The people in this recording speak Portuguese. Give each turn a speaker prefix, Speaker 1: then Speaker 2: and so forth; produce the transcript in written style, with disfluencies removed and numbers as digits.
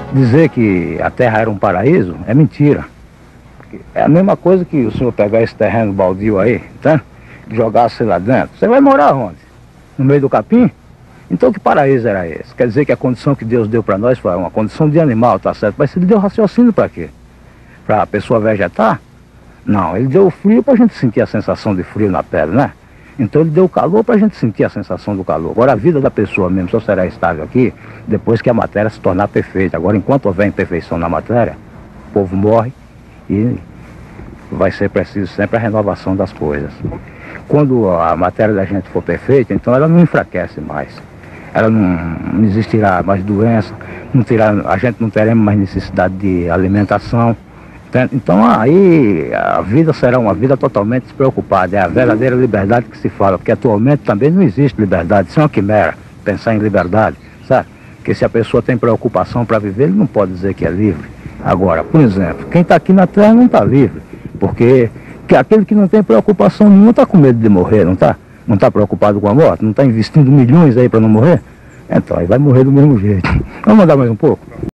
Speaker 1: Dizer que a terra era um paraíso é mentira. É a mesma coisa que o senhor pegar esse terreno baldio aí, tá? E jogar-se lá dentro. Você vai morar onde? No meio do capim? Então que paraíso era esse? Quer dizer que a condição que Deus deu para nós foi uma condição de animal, tá certo? Mas ele deu raciocínio para quê? Para a pessoa vegetar? Não, ele deu o frio para a gente sentir a sensação de frio na pele, né? Então ele deu o calor para a gente sentir a sensação do calor. Agora a vida da pessoa mesmo só será estável aqui depois que a matéria se tornar perfeita. Agora enquanto houver imperfeição na matéria, o povo morre e vai ser preciso sempre a renovação das coisas. Quando a matéria da gente for perfeita, então ela não enfraquece mais. Ela não existirá mais doença, a gente não teremos mais necessidade de alimentação. Então aí a vida será uma vida totalmente despreocupada, é a verdadeira liberdade que se fala, porque atualmente também não existe liberdade, isso é uma quimera, pensar em liberdade, sabe? Porque se a pessoa tem preocupação para viver, ele não pode dizer que é livre. Agora, por exemplo, quem está aqui na Terra não está livre, porque aquele que não tem preocupação nenhuma está com medo de morrer, não está? Não está preocupado com a morte, não está investindo milhões aí para não morrer? Então aí vai morrer do mesmo jeito. Vamos mandar mais um pouco?